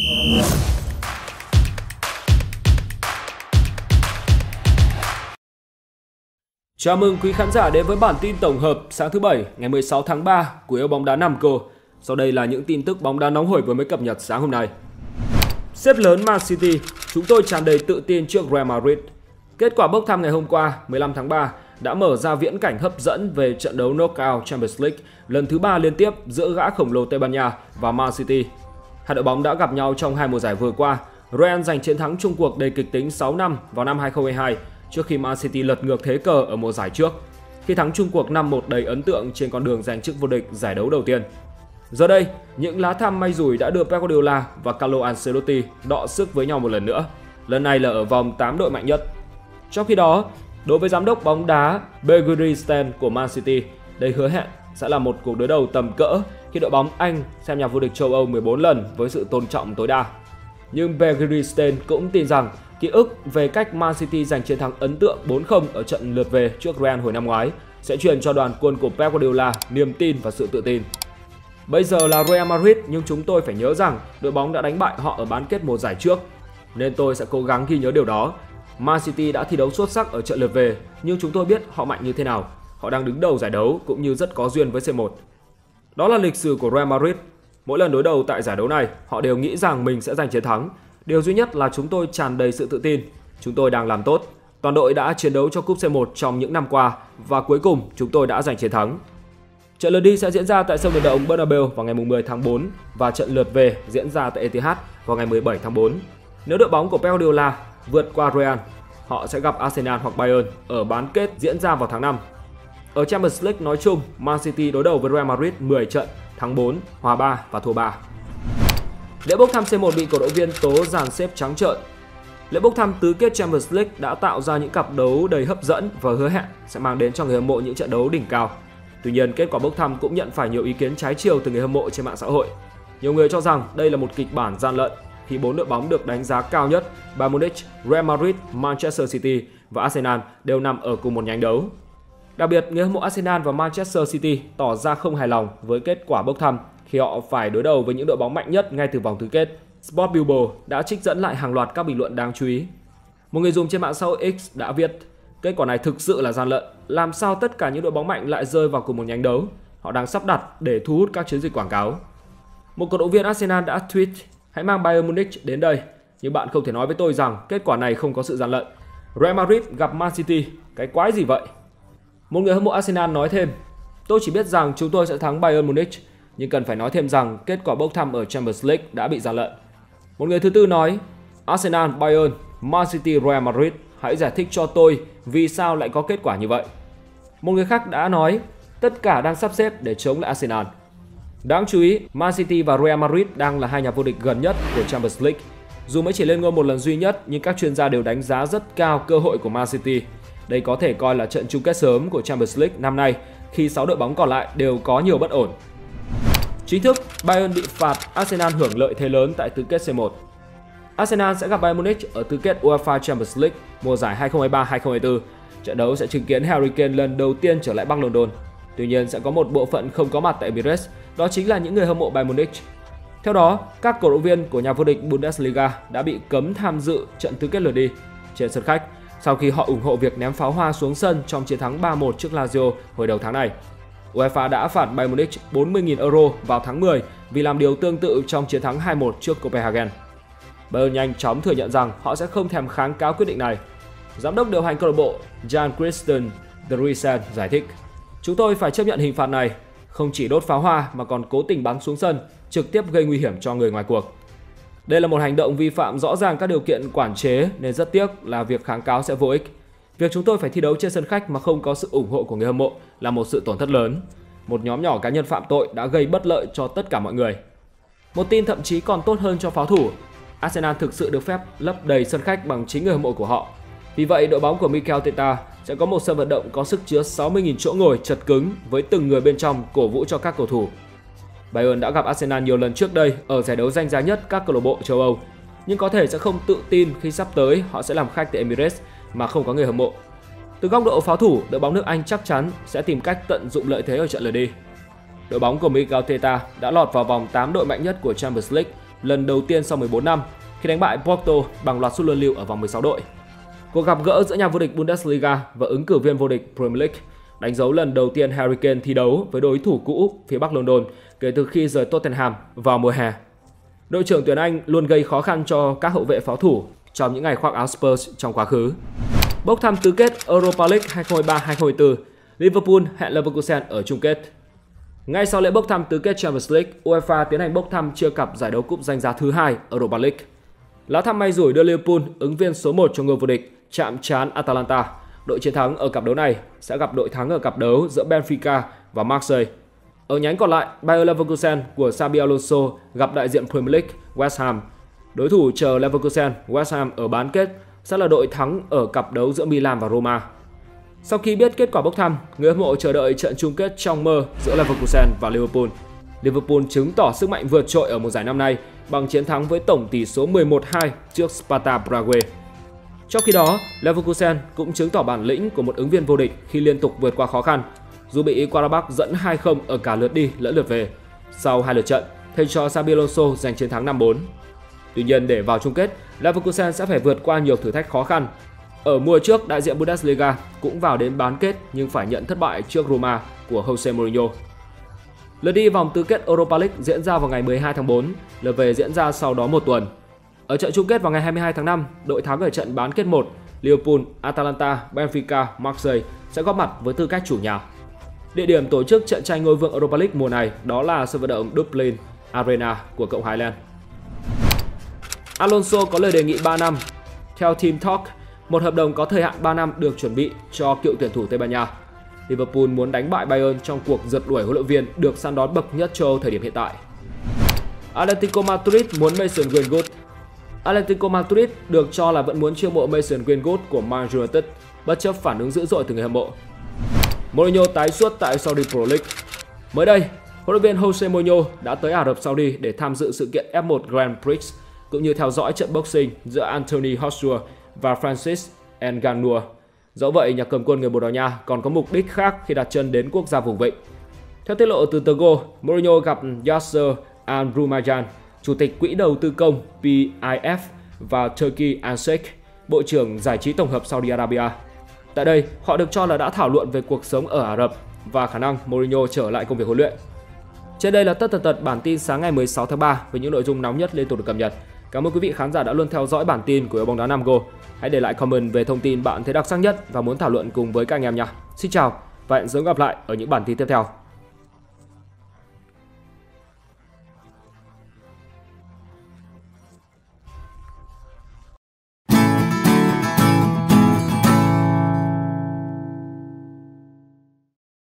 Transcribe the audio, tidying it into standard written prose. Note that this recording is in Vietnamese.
Chào mừng quý khán giả đến với bản tin tổng hợp sáng thứ Bảy ngày 16 tháng 3 của Yêu Bóng Đá Namco. Sau đây là những tin tức bóng đá nóng hổi vừa mới cập nhật sáng hôm nay. Xếp lớn Man City, chúng tôi tràn đầy tự tin trước Real Madrid. Kết quả bốc thăm ngày hôm qua, 15 tháng 3, đã mở ra viễn cảnh hấp dẫn về trận đấu knockout Champions League lần thứ 3 liên tiếp giữa gã khổng lồ Tây Ban Nha và Man City. Hai đội bóng đã gặp nhau trong hai mùa giải vừa qua. Real giành chiến thắng chung cuộc đầy kịch tính 6-5 vào năm 2022 trước khi Man City lật ngược thế cờ ở mùa giải trước, khi thắng chung cuộc 5-1 đầy ấn tượng trên con đường giành chức vô địch giải đấu đầu tiên. Giờ đây, những lá thăm may rủi đã đưa Pep Guardiola và Carlo Ancelotti đọ sức với nhau một lần nữa, lần này là ở vòng 8 đội mạnh nhất. Trong khi đó, đối với giám đốc bóng đá Bergeri Stan của Man City, đây hứa hẹn sẽ là một cuộc đối đầu tầm cỡ khi đội bóng Anh xem nhà vô địch châu Âu 14 lần với sự tôn trọng tối đa. Nhưng Bergeri Stan cũng tin rằng ký ức về cách Man City giành chiến thắng ấn tượng 4-0 ở trận lượt về trước Real hồi năm ngoái sẽ truyền cho đoàn quân của Pep Guardiola niềm tin và sự tự tin. Bây giờ là Real Madrid, nhưng chúng tôi phải nhớ rằng đội bóng đã đánh bại họ ở bán kết mùa giải trước, nên tôi sẽ cố gắng ghi nhớ điều đó. Man City đã thi đấu xuất sắc ở trận lượt về, nhưng chúng tôi biết họ mạnh như thế nào. Họ đang đứng đầu giải đấu cũng như rất có duyên với C1. Đó là lịch sử của Real Madrid. Mỗi lần đối đầu tại giải đấu này, họ đều nghĩ rằng mình sẽ giành chiến thắng. Điều duy nhất là chúng tôi tràn đầy sự tự tin. Chúng tôi đang làm tốt. Toàn đội đã chiến đấu cho cúp C1 trong những năm qua và cuối cùng chúng tôi đã giành chiến thắng. Trận lượt đi sẽ diễn ra tại sân vận động Bernabeu vào ngày 10 tháng 4 và trận lượt về diễn ra tại Etihad vào ngày 17 tháng 4. Nếu đội bóng của Pep Guardiola vượt qua Real, họ sẽ gặp Arsenal hoặc Bayern ở bán kết diễn ra vào tháng 5. Ở Champions League nói chung, Man City đối đầu với Real Madrid 10 trận, thắng 4, hòa 3 và thua 3. Lễ bốc thăm C1 bị cổ động viên tố dàn xếp trắng trợn. Lễ bốc thăm tứ kết Champions League đã tạo ra những cặp đấu đầy hấp dẫn và hứa hẹn sẽ mang đến cho người hâm mộ những trận đấu đỉnh cao. Tuy nhiên, kết quả bốc thăm cũng nhận phải nhiều ý kiến trái chiều từ người hâm mộ trên mạng xã hội. Nhiều người cho rằng đây là một kịch bản gian lận khi 4 đội bóng được đánh giá cao nhất, Bayern Munich, Real Madrid, Manchester City và Arsenal đều nằm ở cùng một nhánh đấu. Đặc biệt, người hâm mộ Arsenal và Manchester City tỏ ra không hài lòng với kết quả bốc thăm khi họ phải đối đầu với những đội bóng mạnh nhất ngay từ vòng tứ kết. Sport Bible đã trích dẫn lại hàng loạt các bình luận đáng chú ý. Một người dùng trên mạng xã hội X đã viết: kết quả này thực sự là gian lận. Làm sao tất cả những đội bóng mạnh lại rơi vào cùng một nhánh đấu? Họ đang sắp đặt để thu hút các chiến dịch quảng cáo. Một cổ động viên Arsenal đã tweet: hãy mang Bayern Munich đến đây. Nhưng bạn không thể nói với tôi rằng kết quả này không có sự gian lận. Real Madrid gặp Man City, cái quái gì vậy? Một người hâm mộ Arsenal nói thêm: tôi chỉ biết rằng chúng tôi sẽ thắng Bayern Munich, nhưng cần phải nói thêm rằng kết quả bốc thăm ở Champions League đã bị gian lận. Một người thứ tư nói: Arsenal, Bayern, Man City, Real Madrid, hãy giải thích cho tôi vì sao lại có kết quả như vậy. Một người khác đã nói: tất cả đang sắp xếp để chống lại Arsenal. Đáng chú ý, Man City và Real Madrid đang là hai nhà vô địch gần nhất của Champions League. Dù mới chỉ lên ngôi một lần duy nhất, nhưng các chuyên gia đều đánh giá rất cao cơ hội của Man City. Đây có thể coi là trận chung kết sớm của Champions League năm nay, khi 6 đội bóng còn lại đều có nhiều bất ổn. Chính thức, Bayern bị phạt, Arsenal hưởng lợi thế lớn tại tứ kết C1. Arsenal sẽ gặp Bayern Munich ở tứ kết UEFA Champions League mùa giải 2023-2024. Trận đấu sẽ chứng kiến Harry Kane lần đầu tiên trở lại Bắc London. Tuy nhiên sẽ có một bộ phận không có mặt tại Emirates, đó chính là những người hâm mộ Bayern Munich. Theo đó, các cổ động viên của nhà vô địch Bundesliga đã bị cấm tham dự trận tứ kết lượt đi trên sân khách sau khi họ ủng hộ việc ném pháo hoa xuống sân trong chiến thắng 3-1 trước Lazio hồi đầu tháng này. UEFA đã phạt Bayern Munich 40.000 euro vào tháng 10 vì làm điều tương tự trong chiến thắng 2-1 trước Copenhagen. Bayern nhanh chóng thừa nhận rằng họ sẽ không thèm kháng cáo quyết định này. Giám đốc điều hành câu lạc bộ Jan Christian Driesen giải thích: chúng tôi phải chấp nhận hình phạt này, không chỉ đốt pháo hoa mà còn cố tình bắn xuống sân, trực tiếp gây nguy hiểm cho người ngoài cuộc. Đây là một hành động vi phạm rõ ràng các điều kiện quản chế nên rất tiếc là việc kháng cáo sẽ vô ích. Việc chúng tôi phải thi đấu trên sân khách mà không có sự ủng hộ của người hâm mộ là một sự tổn thất lớn. Một nhóm nhỏ cá nhân phạm tội đã gây bất lợi cho tất cả mọi người. Một tin thậm chí còn tốt hơn cho pháo thủ: Arsenal thực sự được phép lấp đầy sân khách bằng chính người hâm mộ của họ. Vì vậy, đội bóng của Mikel Arteta sẽ có một sân vận động có sức chứa 60.000 chỗ ngồi chật cứng với từng người bên trong cổ vũ cho các cầu thủ. Bayern đã gặp Arsenal nhiều lần trước đây ở giải đấu danh giá nhất các câu lạc bộ châu Âu, nhưng có thể sẽ không tự tin khi sắp tới họ sẽ làm khách tại Emirates mà không có người hâm mộ. Từ góc độ pháo thủ, đội bóng nước Anh chắc chắn sẽ tìm cách tận dụng lợi thế ở trận lượt đi. Đội bóng của Mikel Arteta đã lọt vào vòng 8 đội mạnh nhất của Champions League lần đầu tiên sau 14 năm khi đánh bại Porto bằng loạt sút luân lưu ở vòng 16 đội. Cuộc gặp gỡ giữa nhà vô địch Bundesliga và ứng cử viên vô địch Premier League đánh dấu lần đầu tiên Harry Kane thi đấu với đối thủ cũ phía Bắc London kể từ khi rời Tottenham vào mùa hè. Đội trưởng tuyển Anh luôn gây khó khăn cho các hậu vệ pháo thủ trong những ngày khoác áo Spurs trong quá khứ. Bốc thăm tứ kết Europa League 2023-2024, Liverpool hẹn Leverkusen ở chung kết. Ngay sau lễ bốc thăm tứ kết Champions League, UEFA tiến hành bốc thăm chia cặp giải đấu cúp danh giá thứ 2 Europa League. Lá thăm may rủi đưa Liverpool, ứng viên số 1 cho ngôi vô địch, chạm trán Atalanta. Đội chiến thắng ở cặp đấu này sẽ gặp đội thắng ở cặp đấu giữa Benfica và Marseille. Ở nhánh còn lại, Bayer Leverkusen của Xabi Alonso gặp đại diện Premier League West Ham. Đối thủ chờ Leverkusen, West Ham ở bán kết sẽ là đội thắng ở cặp đấu giữa Milan và Roma. Sau khi biết kết quả bốc thăm, người hâm mộ chờ đợi trận chung kết trong mơ giữa Leverkusen và Liverpool. Liverpool chứng tỏ sức mạnh vượt trội ở mùa giải năm nay bằng chiến thắng với tổng tỷ số 11-2 trước Sparta Prague. Trong khi đó, Leverkusen cũng chứng tỏ bản lĩnh của một ứng viên vô địch khi liên tục vượt qua khó khăn, dù bị Qarabağ dẫn 2-0 ở cả lượt đi lẫn lượt về. Sau 2 lượt trận, thầy trò Xabi Alonso giành chiến thắng 5-4. Tuy nhiên, để vào chung kết, Leverkusen sẽ phải vượt qua nhiều thử thách khó khăn. Ở mùa trước, đại diện Bundesliga cũng vào đến bán kết nhưng phải nhận thất bại trước Roma của Jose Mourinho. Lượt đi vòng tứ kết Europa League diễn ra vào ngày 12 tháng 4, lượt về diễn ra sau đó một tuần. Ở trận chung kết vào ngày 22 tháng 5, đội thắng ở trận bán kết 1, Liverpool, Atalanta, Benfica, Marseille sẽ góp mặt với tư cách chủ nhà. Địa điểm tổ chức trận tranh ngôi vương Europa League mùa này đó là sân vận động Dublin Arena của Cộng hòa Ireland. Alonso có lời đề nghị 3 năm. Theo Team Talk, một hợp đồng có thời hạn 3 năm được chuẩn bị cho cựu tuyển thủ Tây Ban Nha. Liverpool muốn đánh bại Bayern trong cuộc rượt đuổi huấn luyện viên được săn đón bậc nhất châu Âu thời điểm hiện tại. Atletico Madrid muốn Mason Greenwood. Atletico Madrid được cho là vẫn muốn chiêu mộ Mason Greenwood của Man United bất chấp phản ứng dữ dội từ người hâm mộ. Mourinho tái xuất tại Saudi Pro League. Mới đây, huấn luyện viên Jose Mourinho đã tới Ả Rập Saudi để tham dự sự kiện F1 Grand Prix cũng như theo dõi trận boxing giữa Anthony Joshua và Francis Ngannou. Dẫu vậy, nhà cầm quân người Bồ Đào Nha còn có mục đích khác khi đặt chân đến quốc gia vùng vịnh. Theo tiết lộ từ tờ Go, Mourinho gặp Yasser Al-Rumayyan, chủ tịch quỹ đầu tư công PIF và Turkey Al-Sheikh, bộ trưởng giải trí tổng hợp Saudi Arabia. Tại đây, họ được cho là đã thảo luận về cuộc sống ở Ả Rập và khả năng Mourinho trở lại công việc huấn luyện. Trên đây là tất tần bản tin sáng ngày 16 tháng 3 với những nội dung nóng nhất liên tục được cập nhật. Cảm ơn quý vị khán giả đã luôn theo dõi bản tin của bóng đá Nam Go. Hãy để lại comment về thông tin bạn thấy đặc sắc nhất và muốn thảo luận cùng với các anh em nhé. Xin chào và hẹn sớm gặp lại ở những bản tin tiếp theo.